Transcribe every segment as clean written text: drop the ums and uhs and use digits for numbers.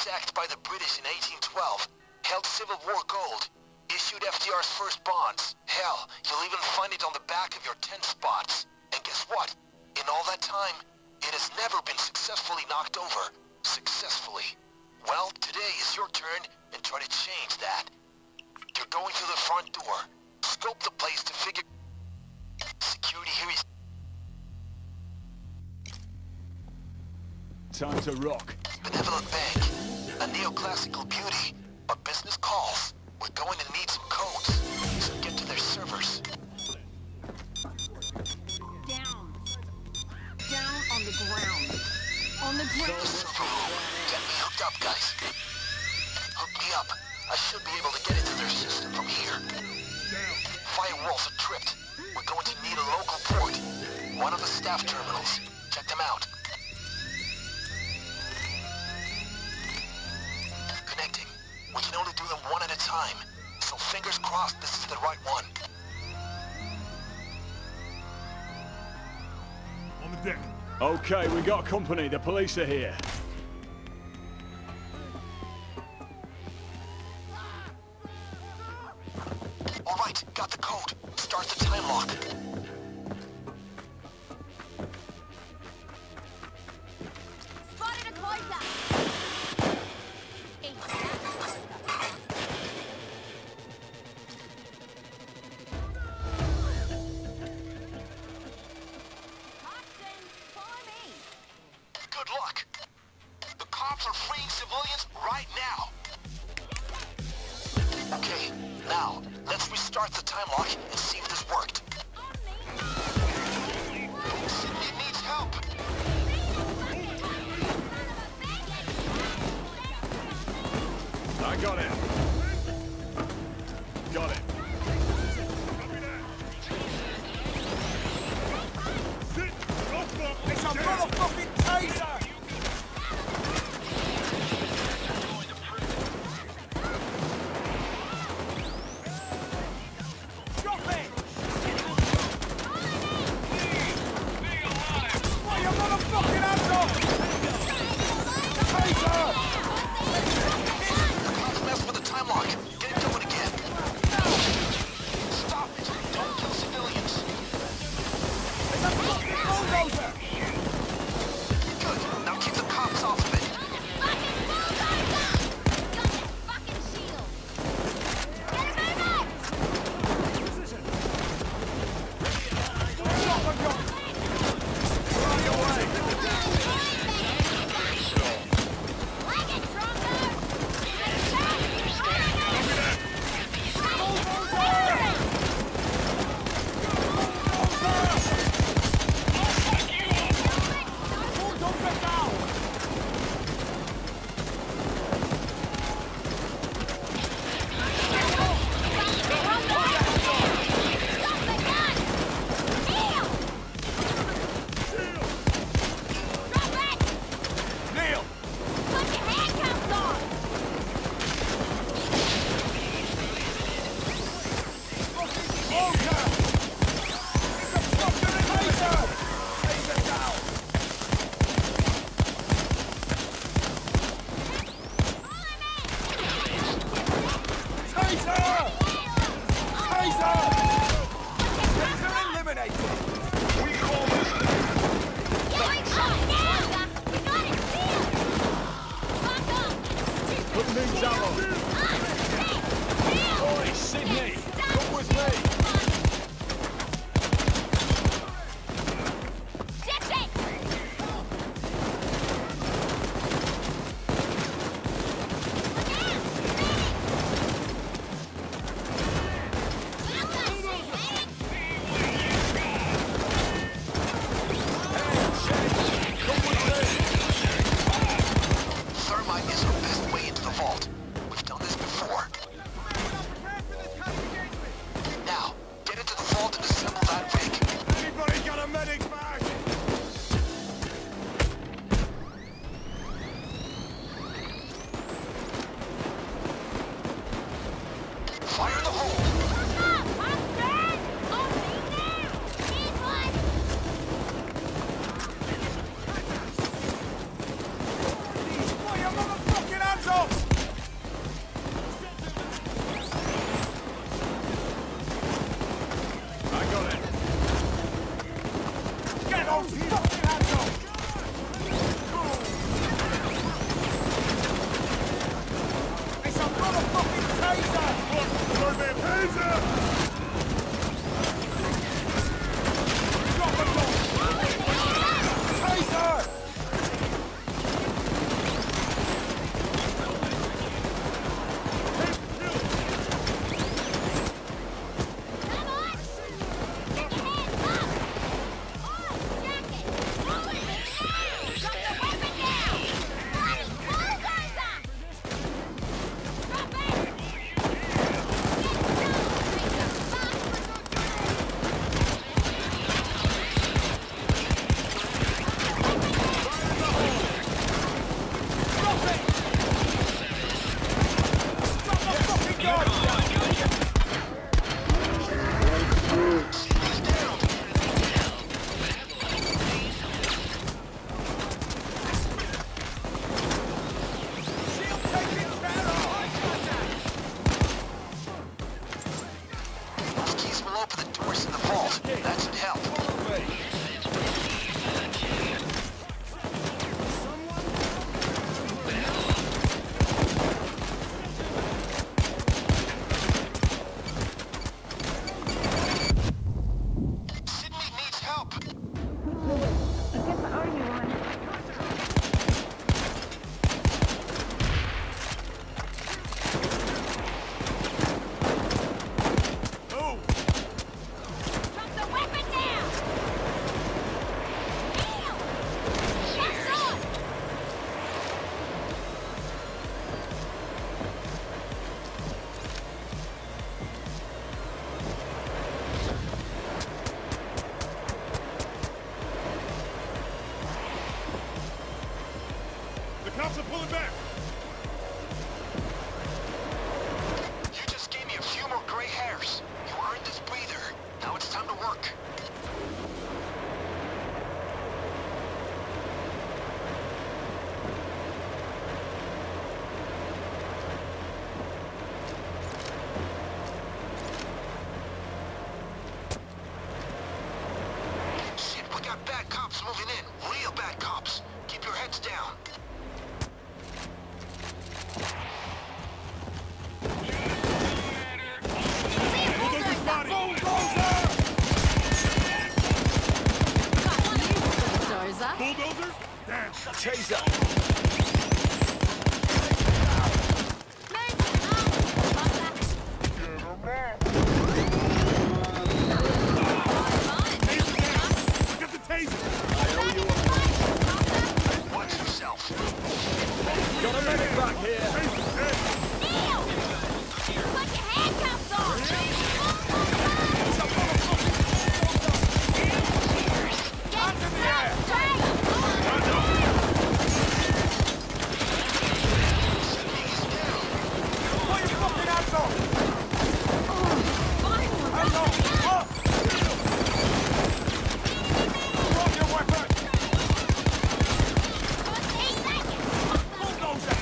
sacked by the British in 1812, held Civil War gold, issued FDR's first bonds. Hell, you'll even find it on the back of your tent spots. And guess what? In all that time, it has never been successfully knocked over. Successfully. Well, today is your turn, and try to change that. You're going through the front door. Scope the place to figure... Security here is... Time to rock. Benevolent Bank. A neoclassical beauty. But business calls. We're going to need some codes. So get to their servers. Down. Down on the ground. On the ground. Server room. Get me hooked up, guys. Hook me up. I should be able to get into their system from here. Firewalls are tripped. We're going to need a local port. One of the staff terminals. Check them out. Connecting. We can only do them one at a time. So fingers crossed this is the right one. On the deck. Okay, we got company. The police are here. All right, got the code. Start the time lock. Spotted a cloaker. Good luck. The cops are freeing civilians right now. Okay, now, let's restart the time lock and see if this worked. Sydney needs help. I got it. Got it. It's a motherfucking taser! Drop it! What, you motherfucking asshole! Taser! The cops messed with the time lock. Get it going again. Stop it. Don't kill civilians. It's a fucking bulldozer! Good. Now keep the cops off of it. Drop a gun! Fly away! Bulldozer down! Neil! Walker! It's a fucking taser! Taser down! Taser! Taser! Taser eliminated! We call this... Put me down. Oi, Sydney. Come with me. Thermite is our best way into the vault. We've done this for them! Taser! Drop a dog! Taser! Cops are pulling back! You just gave me a few more gray hairs. You earned this breather. Now it's time to work. Shit, we got bad cops moving in. Real bad cops. Keep your heads down. Bulldozers? Damn. Taser! Get the taser! Watch yourself. Got a medic back here. Neil! Put your handcuffs on! Hands in the air! Put your fucking hands on! Hands on! Up! Drop your weapon! Bulldozer!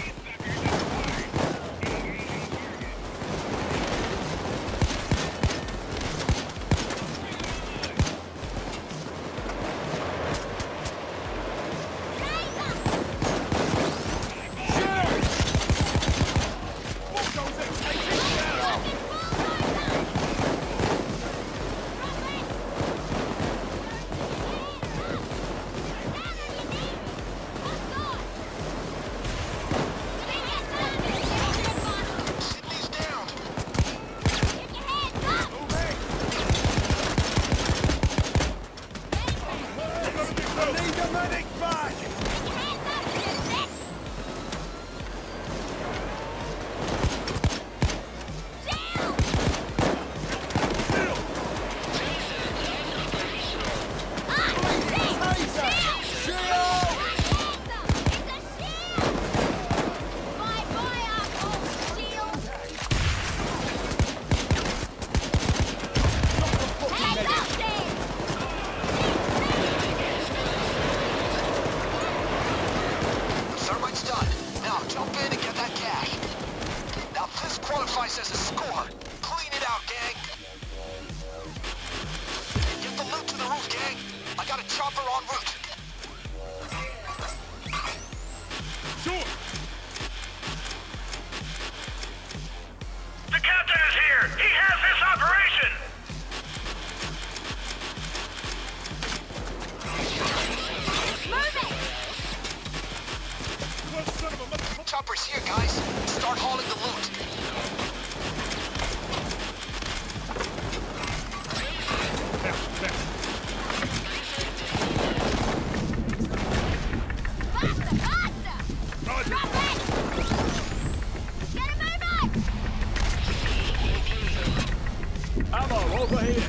qualifies as a score. Clean it out, gang. Get the loot to the roof, gang. I got a chopper en route. Sure. The captain is here. chopper's here, guys. Start hauling the loot. Ammo over here.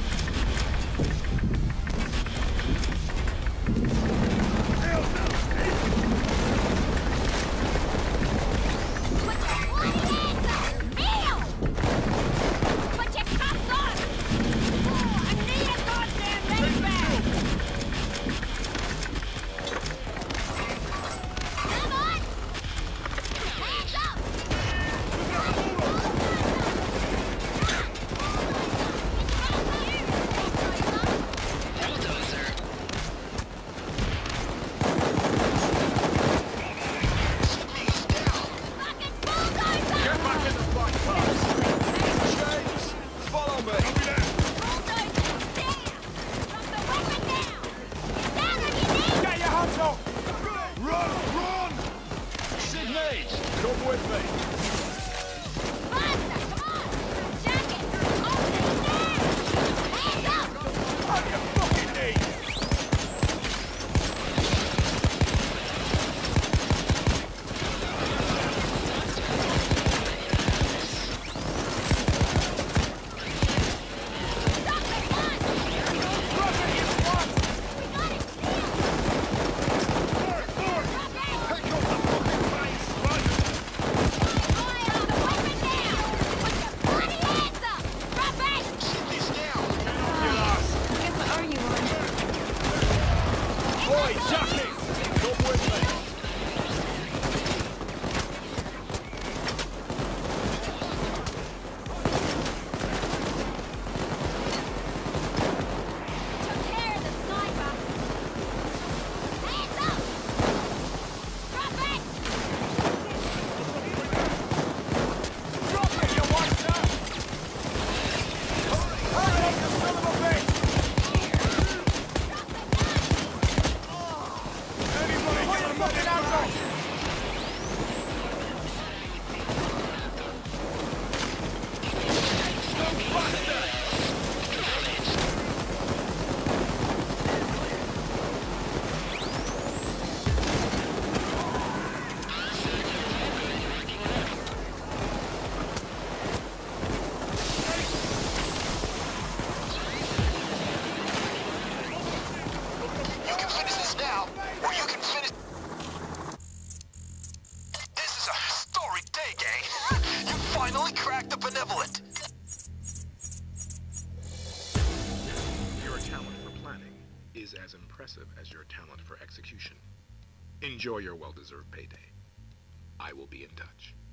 Come with me. Faster! Come on! Jacket! Hold it there! Hands up! On your fucking knees! Stop the gun! Roger, you squad! We got it! Drop it! Pick up the fucking place! Roger! Fire on the weapon now! Put your bloody hands up! Drop it! Shoot this down. Guess what are you on? Oi, Jackie! Come with me. Took care of the sniper! Hands up! Drop it! Drop it, you monster! Hurry up, you son of a bitch! Anybody get the fucking ammo? You can finish this now, or you can finish... This is a historic day, gang. You finally cracked the benevolent. Your talent for planning is as impressive as your talent for execution. Enjoy your well-deserved payday. I will be in touch.